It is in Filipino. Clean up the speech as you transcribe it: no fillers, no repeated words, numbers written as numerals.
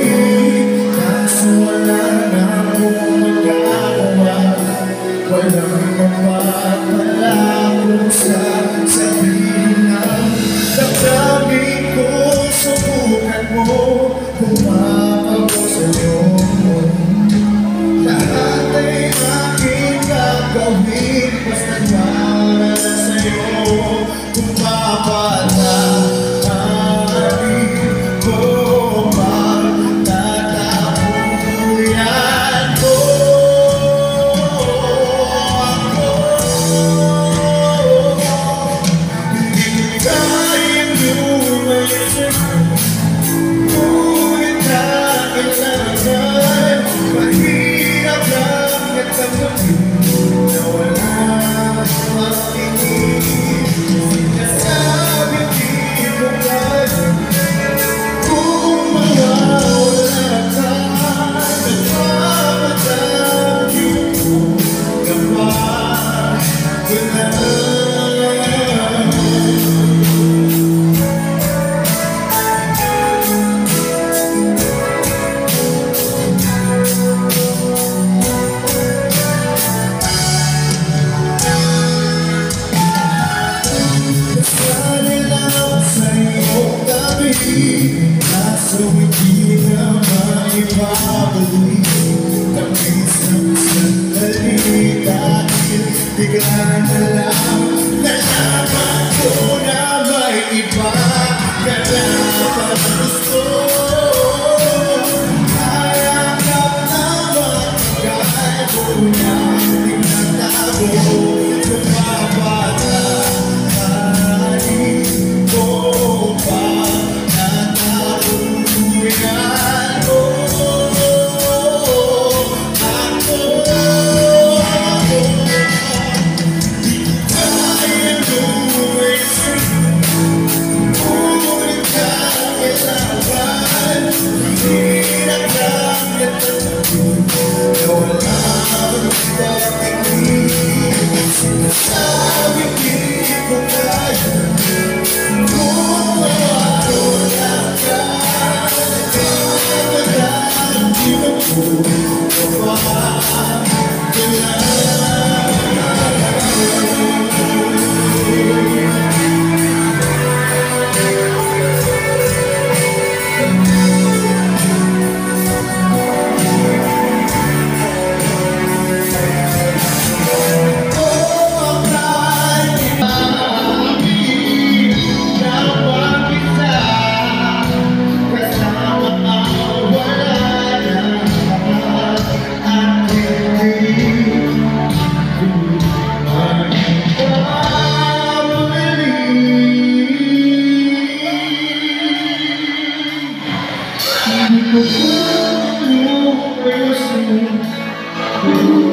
kaso wala na akong magagawa. Walang mapapala kung sasabihin ang damdamin ko. Subukan mo pumapago sa'yo. Lahat ay aking gagawin basta't wala na sa'yo. Kung papatakarin ko ba, tatapuyan mo ako. Hindi kayang lumayan, ngunit kailangan. Mahirap lang natanggapin na wala akong makinig. Sinasabing di ko kaya kung mawawala ka. Nagpapadami ko kapag wala. Kaso hindi na maipabalik. Tamis ng sandali dahil bigla na lang nalaman ko na may iba ka na gusto. Kaya ka naman kahit mo na tinatago. Hindi ko